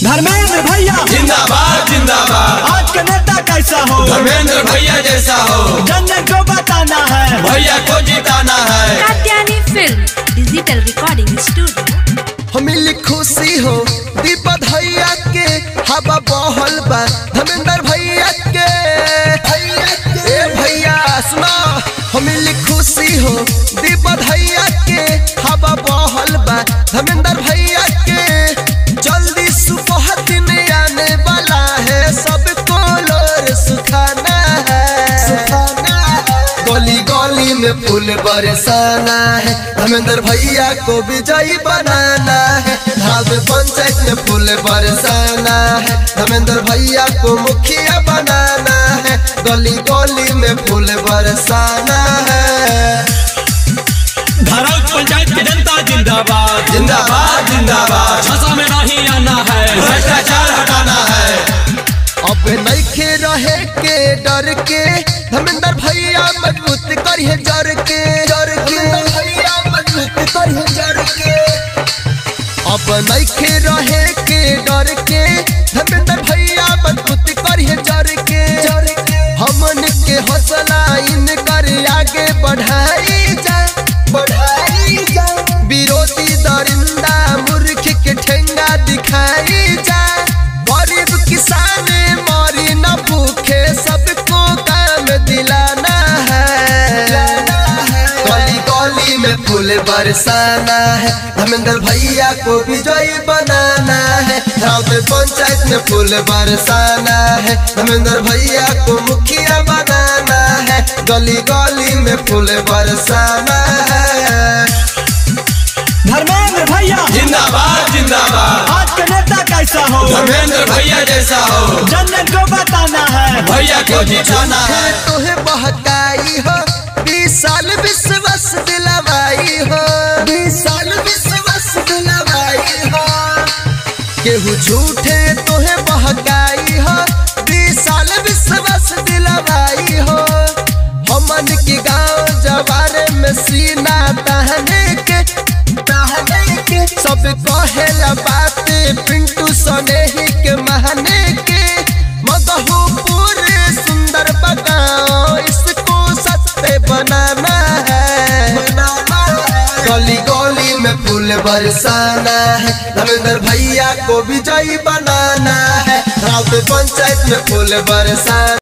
धर्मेंद्र भैया जिंदाबाद जिंदाबाद। आज का नेता कैसा हो, धर्मेंद्र भैया जैसा हो, जन जन को बताना है, भैया को जिताना है। Katyayani film digital recording studio. हमें खुशी हो दीपा भैया के हवा बहल बा धर्मेंद्र भैया के भैया सुना। हमें खुशी हो दीपा भैया के हवा बहल बा धर्मेंद्र भैया के। जल्दी सुबह दिन आने वाला है, सबको लोर सुखाना है। गली गली में फूल बरसाना है, धर्मेंद्र भैया को विजयी बनाना है। धाम पंचायत में फूल बरसाना है, धर्मेंद्र भैया को मुखिया बनाना है। गली गली में फूल बरसाना है। धरौल पंचायत की जनता जिंदाबाद जिंदाबाद जिंदाबाद। छासा में नहीं आना है, भ्रष्टाचार हटाना है। अब नइखे रहे के डर के, धर्मेंद्र भैया मजबूत करिए जर के भैया मजबूत करिए जर के। अब नइखे रहे के डर के, धर्मेंद्र भैया मजबूत करिए जर के। हमन के हौसला इनकर आगे बढ़ाई जा। विरोधी दरिंदा मूर्ख के ठेंगा दिखाई जा। गरीब किसान मरी न भूखे, सबको काम दिलाना है। गली गली में फूल बरसाना है, धर्मेंद्र भैया को विजयी बनाना है। गाँव पंचायत में फूल बरसाना है, धर्मेंद्र भैया को मुखिया बनाना है। गली गली में फूल बरसाना है। धर्मेंद्र भैया जिंदाबाद जिंदाबाद। आज का नेता कैसा हो, धर्मेंद्र भैया जैसा हो, जन जन को बताना है, भैया को जिताना है। तोहे बहकाई हो 20 साल विश्वास दिलवाई हो, 20 साल विश्वास दिलवाई हो। केहू झूठे तोहे बहकाई हो 20 साल विश्वास दिलवाई हो। हमन के गाँव जवारे में सीना तहने के सब कहेला बात पिंटू सनेही के महने के। मधुपुर सुंदर बगाओ, इसको सस्ते बनाना है। गली गली में फूल बरसाना है, धर्मेंद्र भैया को विजयी बनाना है। गाँव पंचायत में फूल बरसाना।